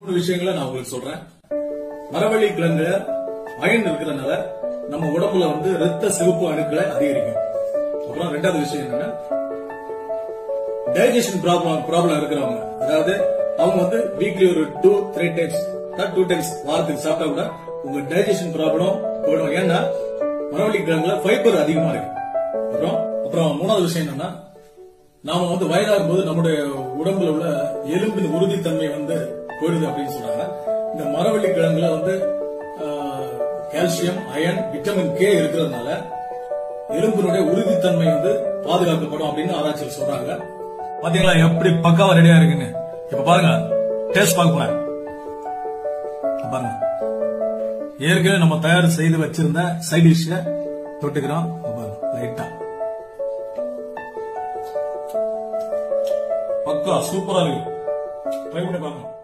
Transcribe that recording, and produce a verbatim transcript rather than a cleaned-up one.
மூணு விஷயங்களை நான் உங்களுக்கு சொல்றேன். மரவள்ளி கிழங்குல அயன் இருக்கிறதுனால நம்ம உடம்புல வந்து ரத்த சிவப்பு அணுக்களை அதிகரிக்கும். அப்புறம் ரெண்டாவது விஷயம் என்னன்னா, டைஜஷன் ப்ராப்ளம் ப்ராப்ளம் இருக்கிறவங்க, அதாவது அவங்க வந்து வீக்லி ஒரு two three times two times வாரத்துக்கு சாப்பிட்டா கூட உங்க டைஜஷன் ப்ராப்ளம் போயிடும். ஏன்னா மரவள்ளி கிழங்குல ஃபைபர் அதிகமா இருக்கு. அப்புறம் அப்புறம் மூணாவது விஷயம் என்னன்னா, நாம வந்து வயதாகும் போது நம்முடைய உடம்புல உள்ள எலும்பின் உறுதித்தன்மை வந்து போயிடுது அப்படின்னு சொல்றாங்க. இந்த மரவள்ளி கிழங்குல வந்து கால்சியம், அயன், விட்டமின் கே இருக்கிறதுனால எலும்பினுடைய உறுதித்தன்மை வந்து பாதுகாக்கப்படும் அப்படின்னு ஆராய்ச்சியில் சொல்றாங்க. பாத்தீங்களா எப்படி பக்காவா ரெடியா இருக்குன்னு. இப்ப பாருங்க, டேஸ்ட் பார்க்க போறேன். பாருங்க, ஏற்கனவே நம்ம தயார் செய்து வச்சிருந்த சைட் டிஷ் தொட்டுக்கிறோம். லைட்டா பக்கா சூப்பரா இருக்கு. ட்ரை பண்ணி பாருங்க.